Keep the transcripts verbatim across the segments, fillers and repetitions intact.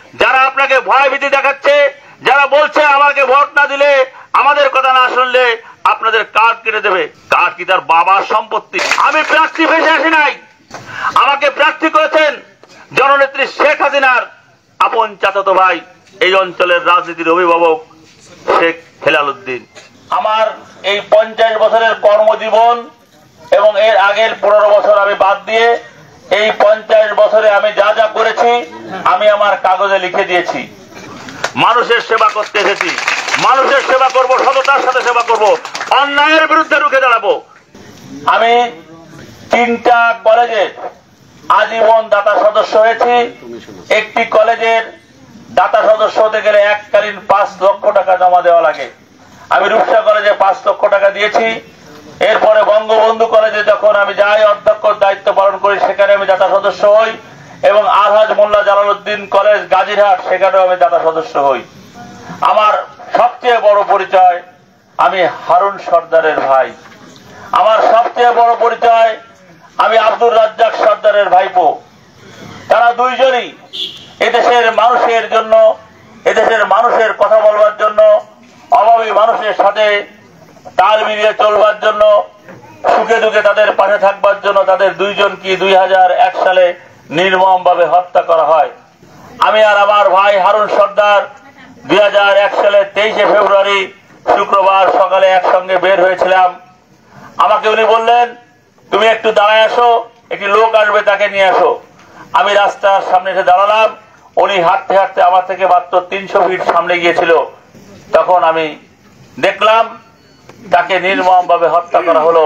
যারা আপনাকে ভয় ভীতি দেখাচ্ছে, যারা বলছে আমাকে ভোট না দিলে, আমাদের কথা না শুনলে আপনাদের কার্ড কেটে দেবে, কার্ড কি তার বাবার সম্পত্তি? আমি প্রার্থী ভেসে আসি নাই, আমাকে প্রার্থী করেছেন জননেত্রী শেখ হাসিনার আপন চাচাতো ভাই, এই অঞ্চলের রাজনীতির অভিভাবক শেখ হেলাল উদ্দিন। আমার এই পঞ্চাশ বছরের কর্মজীবন এবং এর আগের পনেরো বছর আমি বাদ দিয়ে এই পঞ্চাশ বছরে আমি যা যা করেছি আমি আমার কাগজে লিখে দিয়েছি। মানুষের সেবা করতে এসেছি, মানুষের সেবা করব, সততার সাথে সেবা করব, অন্যায়ের বিরুদ্ধে রুখে দাঁড়াবো। আমি তিনটা কলেজের আজীবন দাতা সদস্য হয়েছি। একটি কলেজের দাতা সদস্য হতে গেলে এককালীন পাঁচ লক্ষ টাকা জমা দেওয়া লাগে। আমি রূপসা কলেজে পাঁচ লক্ষ টাকা দিয়েছি। এরপরে বঙ্গবন্ধু কলেজে যখন আমি যাই, অধ্যক্ষর দায়িত্ব পালন করি, সেখানে আমি দাতা সদস্য হই এবং আলহাজ মোল্লা জালালউদ্দিন কলেজ গাজীরহাট, সেখানেও আমি দাতা সদস্য হই। আমার সবচেয়ে বড় পরিচয়, আমি হারুন সর্দারের ভাই। আমার সবচেয়ে বড় পরিচয়, আমি আব্দুর রাজ্জাক সর্দারের ভাইপো। তারা দুইজনই এদেশের মানুষের জন্য, এদেশের মানুষের কথা বলবার জন্য, অভাবী মানুষের সাথে তাল মিলিয়ে চলবার জন্য, সুখে দুঃখে তাদের পাশে থাকবার জন্য তাদের দুইজনকে দুই হাজার এক সালে নির্মম ভাবে হত্যা করা হয়। আমি আর আমার ভাই হারুন সর্দার দুই হাজার এক সালে তেইশে ফেব্রুয়ারি শুক্রবার সকালে একসঙ্গে বের হয়েছিলাম। আমাকে উনি বললেন, তুমি একটু দাঁড়ায় আসো, একটি লোক আসবে, তাকে নিয়ে আসো। আমি রাস্তার সামনে এসে দাঁড়ালাম। উনি হাঁটতে হাঁটতে আমার থেকে মাত্র তিনশো ফিট সামনে গিয়েছিল। তখন আমি দেখলাম তাকে নির্মম ভাবে হত্যা করা হলো।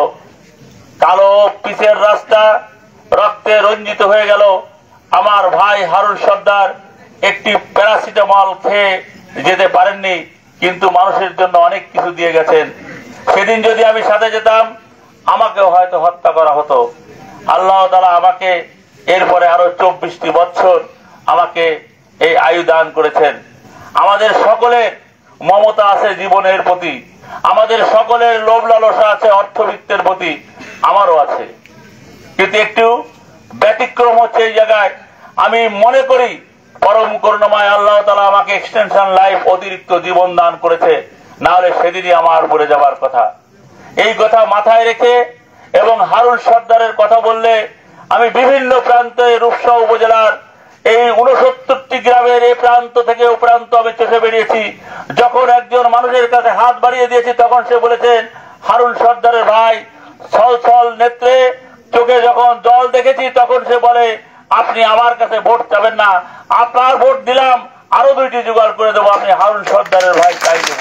কালো পিচের রাস্তা রক্তে রঞ্জিত হয়ে গেল। আমার ভাই হারুন সর্দার একটি প্যারাসিটামল খেয়ে যেতে পারেননি, কিন্তু মানুষের জন্য অনেক কিছু দিয়ে গেছেন। সেদিন যদি আমি সাথে যেতাম, আমাকেও হয়তো হত্যা করা হতো। আল্লাহ তাআলা আমাকে এরপরে আরো চব্বিশটি বছর আমাকে এই আয়ু দান করেছেন। আমাদের সকলের মমতা আছে জীবনের প্রতি, আমাদের সকলের লোভ লালসা আছে অর্থবিত্তের প্রতি, আমারও আছে। কিন্তু একটু ব্যতিক্রম হচ্ছে এই জায়গায়, আমি মনে করি পরম করুণাময় আল্লাহ তাআলা আমাকে এক্সটেনশন লাইফ, অতিরিক্ত জীবন দান করেছে, না হলে সেদিনই আমার মরে যাবার কথা। এই কথা মাথায় রেখে এবং হারুন সর্দারের কথা বললে, আমি বিভিন্ন প্রান্তে রূপসা উপজেলার এই উনসত্তরটি গ্রামের এই প্রান্ত থেকে ও প্রান্ত আমি চষে বেরিয়েছি। যখন একজন মানুষের কাছে হাত বাড়িয়ে দিয়েছি, তখন সে বলেছেন, হারুন সর্দারের ভাই, ছল ছল নেত্রে চোখে যখন জল দেখেছি, তখন সে বলে, আপনি আমার কাছে ভোট চাবেন না, আপনার ভোট দিলাম, আরো দুইটি জোগাড় করে দেবো, আপনি হারুন সর্দারের ভাই চাই দেব।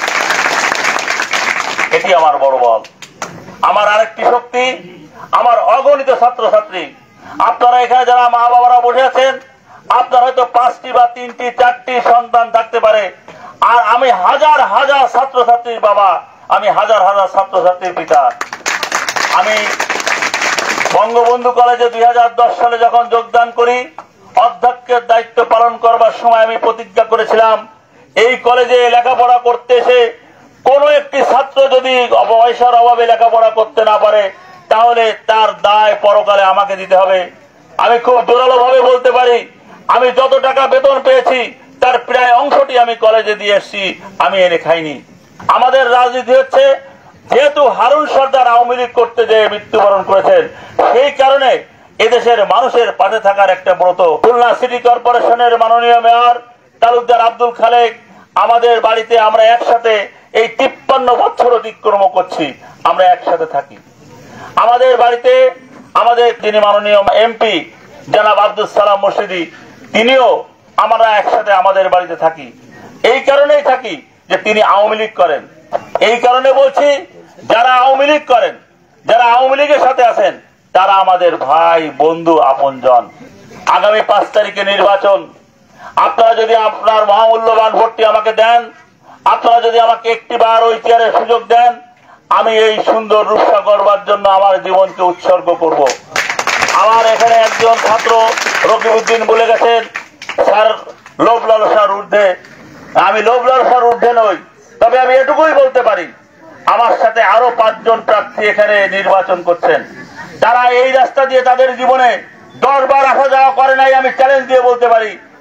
এটি আমার বড় বল। আমার আরেকটি শক্তি, আমার অগণিত ছাত্রছাত্রী। আপনারা এখানে যারা মা বাবারা বসে আছেন, আপনার হয়তো পাঁচটি বা তিনটি চারটি সন্তান থাকতে পারে, আর আমি হাজার হাজার ছাত্রছাত্রীর বাবা, আমি হাজার হাজার ছাত্রছাত্রীর পিতা। আমি বঙ্গবন্ধু কলেজে দুই হাজার দশ সালে যখন যোগদান করি, অধ্যক্ষের দায়িত্ব পালন করবার সময় আমি প্রতিজ্ঞা করেছিলাম, এই কলেজে লেখাপড়া করতে এসে কোন একটি ছাত্র যদি পয়সার অভাবে লেখাপড়া করতে না পারে, তাহলে তার দায় পরকালে আমাকে দিতে হবে। আমি খুব জোরালো ভাবে বলতে পারি, আমি যত টাকা বেতন পেয়েছি তার প্রায় অংশটি আমি কলেজে দিয়ে এসেছি, আমি এনে খাইনি। আমাদের রাজনীতি হচ্ছে, যেহেতু হারুন সর্দার আওয়ামী লীগ করতে যে মৃত্যুবরণ করেছেন, সেই কারণে এদেশের মানুষের পাশে থাকার একটা ব্রত। খুলনা সিটি কর্পোরেশনের মাননীয় মেয়র তালুকদার আব্দুল খালেক আমাদের বাড়িতে, আমরা একসাথে এই তিপ্পান্ন বছর অতিক্রম করছি, আমরা একসাথে থাকি। আমাদের বাড়িতে আমাদের যিনি মাননীয় এমপি জনাব আব্দুল সালাম মুর্শিদি, তিনিও আমরা একসাথে আমাদের বাড়িতে থাকি। এই কারণেই থাকি যে তিনি আওয়ামী লীগ করেন। এই কারণে বলছি, যারা আওয়ামী লীগ করেন, যারা আওয়ামী লীগের সাথে আছেন, তারা আমাদের ভাই, বন্ধু, আপনজন। আগামী পাঁচ তারিখে নির্বাচন, আপনারা যদি আপনার মহামূল্যবান ভোটটি আমাকে দেন, আপনারা যদি আমাকে একটি বার ওই চেয়ারের সুযোগ দেন, আমি এই সুন্দর রূপসা করবার জন্য আমার জীবনকে উৎসর্গ করব। আমার এখানে একজন ছাত্র রকিবউদ্দিন বলে গেছেন, স্যার লোভ লালসার ঊর্ধ্বে। আমি লোভ লালসার ঊর্ধ্বে নই, তবে আমি এটুকুই বলতে পারি, আমার সাথে আরো পাঁচজন প্রার্থী এখানে নির্বাচন করছেন, তারা এই রাস্তা দিয়ে তাদের জীবনে দশ বার আসা যাওয়া করে নাই, আমি চ্যালেঞ্জ দিয়ে বলতে পারি,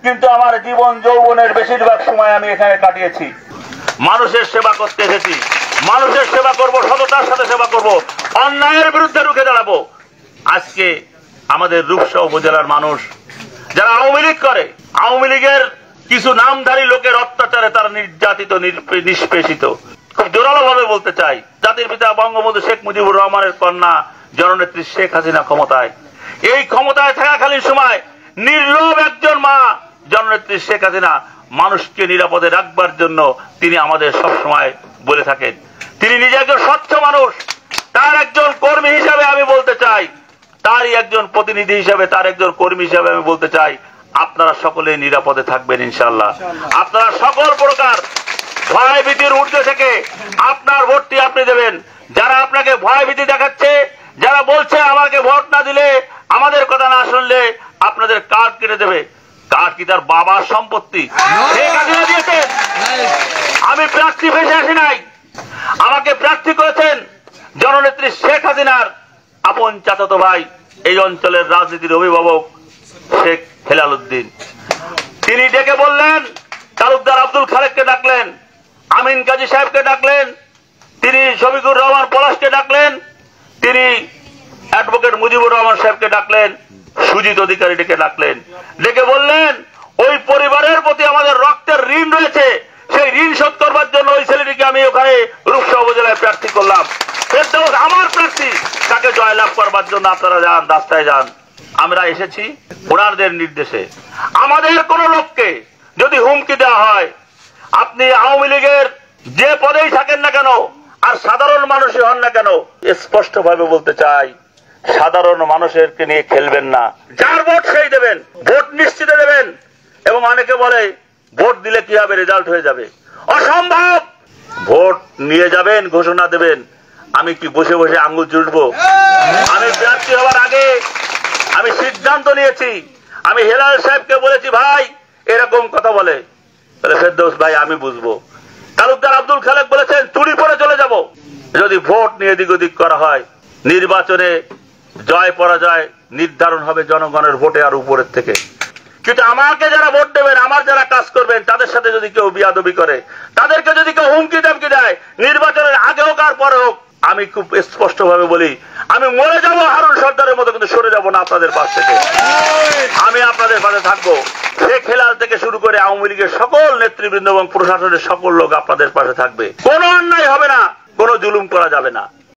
কিন্তু আমার জীবন যৌবনের বেশিরভাগ সময় আমি এখানে কাটিয়েছি। মানুষের সেবা করতে এসেছি, মানুষের সেবা করব, সততার সাথে সেবা করব, অন্যায়ের বিরুদ্ধে রুখে দাঁড়াবো। আজকে আমাদের রূপসা উপজেলার মানুষ যারা আওয়ামী লীগ করে, আওয়ামী লীগের কিছু নামধারী লোকের অত্যাচারে তারা নির্যাতিত, নিষ্পেষিত। খুব জোরালো ভাবে বলতে চাই, জাতির পিতা বঙ্গবন্ধু শেখ মুজিবুর রহমানের কন্যা জননেত্রী শেখ হাসিনা ক্ষমতায়, এই ক্ষমতায় থাকাকালীন সময় নির্লোভ একজন মা জননেত্রী শেখ হাসিনা মানুষকে নিরাপদে রাখবার জন্য তিনি আমাদের সব সময় বলে থাকেন। তিনি নিজে একজন স্বচ্ছ মানুষ, তার একজন কর্মী হিসাবে আমি বলতে চাই, তারই একজন প্রতিনিধি হিসাবে, তার একজন কর্মী হিসাবে আমি বলতে চাই, আপনারা সকলে নিরাপদে থাকবেন ইনশাআল্লাহ। আপনারা সকল প্রকার ভয় ভীতির ঊর্ধ্বে থেকে আপনার ভোটটি আপনি দেবেন। যারা আপনাকে ভয় ভীতি দেখাচ্ছে, যারা বলছে আমাকে ভোট না দিলে, আমাদের কথা না শুনলে আপনাদের কার্ড কেটে দেবে, কার্ড কি তার বাবার সম্পত্তি? আমি প্রার্থী ভেসে আসি নাই, আমাকে প্রার্থী করেছেন জননেত্রী শেখ হাসিনার আপন চাচাতো ভাই, এই অঞ্চলের রাজনীতির অভিভাবক শেখ হেলাল উদ্দিন। তিনি ডেকে বললেন, তালুকদার আব্দুল খালেককে ডাকলেন, আমিন কাজী সাহেবকে ডাকলেন, তিনি শফিকুর রহমান পলাশকে ডাকলেন, তিনি অ্যাডভোকেট মুজিবুর রহমান সাহেবকে ডাকলেন, সুজিত অধিকারী ডেকে ডাকলেন, ডেকে বললেন ওই পরিবারের প্রতি আমাদের রক্তের ঋণ রয়েছে, সেই ঋণ শোধ করবার জন্য ওই ছেলেটিকে আমি ওখানে রূপসা উপজেলায় প্রার্থী করলাম। আমার প্রার্থী, তাকে জয়লাভ করবার জন্য আপনারা যান, রাস্তায় যান। আমরা এসেছি ওনাদের নির্দেশে। আমাদের কোন লোককে যদি হুমকি দেওয়া হয়, আপনি আওয়ামী লীগের যে পদেই থাকেন না কেন আর সাধারণ মানুষই হন না কেন, স্পষ্ট ভাবে বলতে চাই, সাধারণ মানুষেরকে নিয়ে খেলবেন না। যার ভোট সেই দেবেন, ভোট নিশ্চিত দেবেন। এবং অনেকে বলে ভোট দিলে কি হবে, রেজাল্ট হয়ে যাবে। অসম্ভব। ভোট নিয়ে যাবেন, ঘোষণা দেবেন। আমি কি বসে বসে আঙ্গুল চুষবো? আমি প্রার্থী হওয়ার আগে আমি সিদ্ধান্ত নিয়েছি, আমি হেলাল সাহেবকে বলেছি, ভাই এরকম কথা বলে, ফেরদৌস ভাই আমি বুঝবো। তালুকদার আব্দুল খালেক বলেছেন চুরি পরে চলে যাব। যদি ভোট নিয়ে দিক ওদিক করা হয়, নির্বাচনে জয় পরাজয় নির্ধারণ হবে জনগণের ভোটে আর উপরের থেকে। কিন্তু আমাকে যারা ভোট দেবেন, আমার যারা কাজ করবেন, তাদের সাথে যদি কেউ বিয়াদবি করে, তাদেরকে যদি কেউ হুমকি দামকি দেয়, নির্বাচনের আগে হোক আর পরে হোক, আমি খুব স্পষ্ট ভাবে বলি, আমি মরে যাবো হারুন সর্দারের মতো, কিন্তু সরে যাবো না আপনাদের পাশ থেকে। আমি আপনাদের পাশে থাকবো। শেখ হেলাল থেকে শুরু করে আওয়ামী লীগের সকল নেতৃবৃন্দ এবং প্রশাসনের সকল লোক আপনাদের পাশে থাকবে। কোনো অন্যায় হবে না, কোনো জুলুম করা যাবে না।